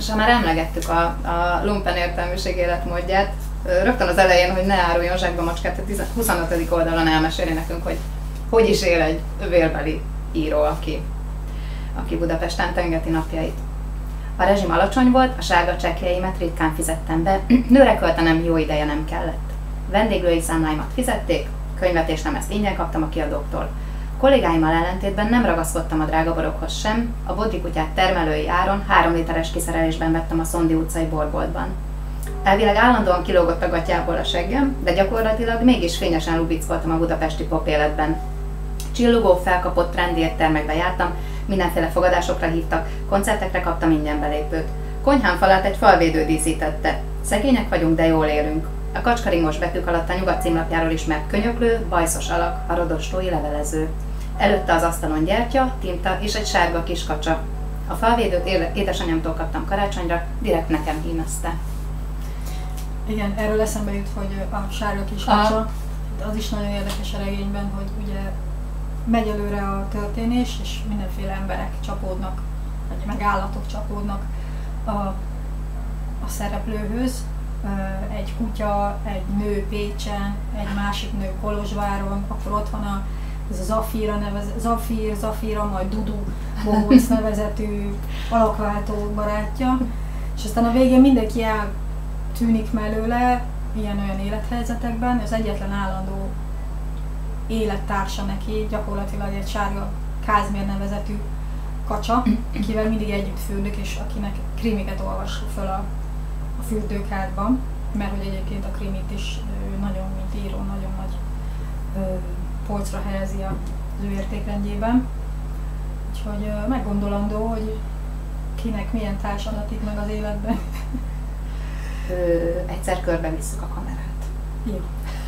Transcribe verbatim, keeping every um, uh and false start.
És ha már emlegettük a, a lumpen értelmiség életmódját, rögtön az elején, hogy ne áruljon zsákba macskát, a huszonötödik oldalon elmeséli nekünk, hogy hogy is él egy vélbeli író, aki, aki Budapesten tengeti napjait. A rezsim alacsony volt, a sárga csekkjeimet ritkán fizettem be, nőre költenem jó ideje nem kellett. Vendéglői számláimat fizették, könyvet és lemezt ingyen kaptam a kiadóktól. Kollégáimmal ellentétben nem ragaszkodtam a drága borokhoz sem, a Bodri kutyát termelői áron három literes kiszerelésben vettem a Szondi utcai borboltban. Elvileg állandóan kilógott a gatyából a seggem, de gyakorlatilag mégis fényesen lubickoltam a budapesti pop életben. Csillogó, felkapott, trendi éttermekbe jártam, mindenféle fogadásokra hívtak, koncertekre kaptam ingyen belépőt. Konyhám falát egy falvédő díszítette. Szegények vagyunk, de jól élünk. A kacskaringos betűk alatt a Nyugat címlapjáról ismert könyöklő, bajszos alak, a rodostói levelező. Előtte az asztalon gyertya, tinta és egy sárga kis kacsa. A falvédőt édesanyámtól kaptam karácsonyra, direkt nekem hímezte. Igen, erről eszembe jut, hogy a sárga kis kacsa, az is nagyon érdekes a regényben, hogy ugye megy előre a történés, és mindenféle emberek csapódnak, vagy meg állatok csapódnak a, a szereplőhöz. Egy kutya, egy nő Pécsen, egy másik nő Kolozsváron, akkor ott van a, ez a Zafira nevez, Zafir, Zafira, majd Dudu Bohóc nevezetű alakváltó barátja, és aztán a végén mindenki eltűnik mellőle ilyen-olyan élethelyzetekben, az egyetlen állandó élettársa neki gyakorlatilag egy sárga Kázmér nevezetű kacsa, akivel mindig együtt fürdök, és akinek krimiket olvasok föl a, a fürdőkádban, mert hogy egyébként a krimit is ő nagyon, mint író, nagyon nagy ö, polcra helyezi az ő értékrendjében. Úgyhogy ö, meggondolandó, hogy kinek milyen társ adatik meg az életben. Ö, egyszer körbe visszük a kamerát. Jó.